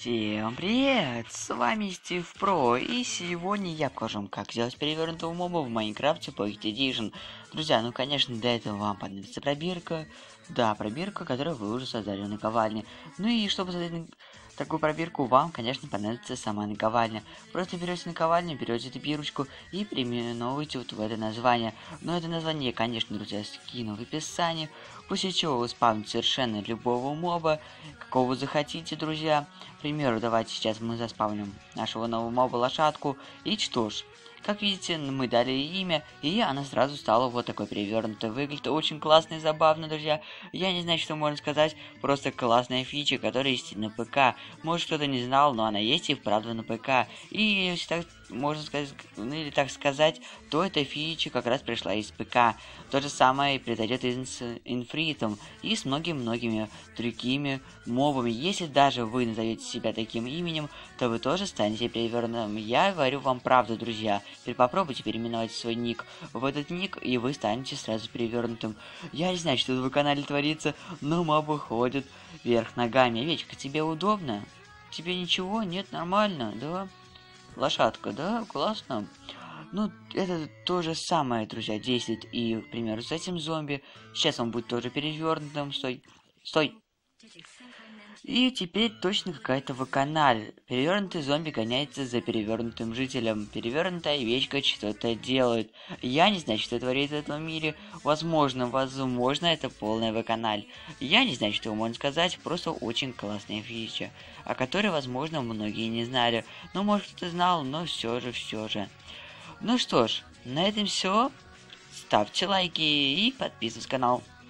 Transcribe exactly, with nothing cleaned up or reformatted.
Всем привет! С вами Стив Про, и сегодня я покажу вам, как сделать перевернутого моба в Майнкрафте Pocket Edition. Друзья, ну конечно, для этого вам понадобится пробирка. Да, пробирка, которую вы уже создали в наковальне. Ну и чтобы создать такую пробирку, вам, конечно, понадобится сама наковальня. Просто берете наковальню, берете эту бирочку и переименовываете вот в это название. Но это название я, конечно, друзья, скину в описании. После чего вы спавните совершенно любого моба, какого вы захотите, друзья. К примеру, давайте сейчас мы заспавним нашего нового моба лошадку. И что ж, как видите, мы дали ей имя, и она сразу стала вот такой перевернутой. Выглядит очень классно и забавно, друзья. Я не знаю, что можно сказать, просто классная фича, которая есть на ПК. Может, кто-то не знал, но она есть и вправду на ПК. И если так можно сказать, ну или так сказать, то эта фича как раз пришла из ПК. То же самое произойдет и с инфритом, и с многими-многими другими мобами. Если даже вы назовете себя таким именем, то вы тоже станете перевернутым. Я говорю вам правду, друзья. Теперь попробуйте переименовать свой ник в этот ник, и вы станете сразу перевернутым. Я не знаю, что тут в канале творится, но мобы ходят вверх ногами. Овечка, тебе удобно? Тебе ничего? Нет, нормально, да? Лошадка, да? Классно. Ну, это то же самое, друзья, действует и, к примеру, с этим зомби. Сейчас он будет тоже перевернутым. Стой. Стой. И теперь точно какая-то ваканаль. Перевернутый зомби гоняется за перевернутым жителем. Перевернутая овечка что-то делает. Я не знаю, что творится в этом мире. Возможно, возможно, это полная ваканаль. Я не знаю, что можно сказать. Просто очень классная фича, о которой, возможно, многие не знали. Ну, может, кто-то знал, но все же, все же. Ну что ж, на этом все. Ставьте лайки и подписывайтесь на канал.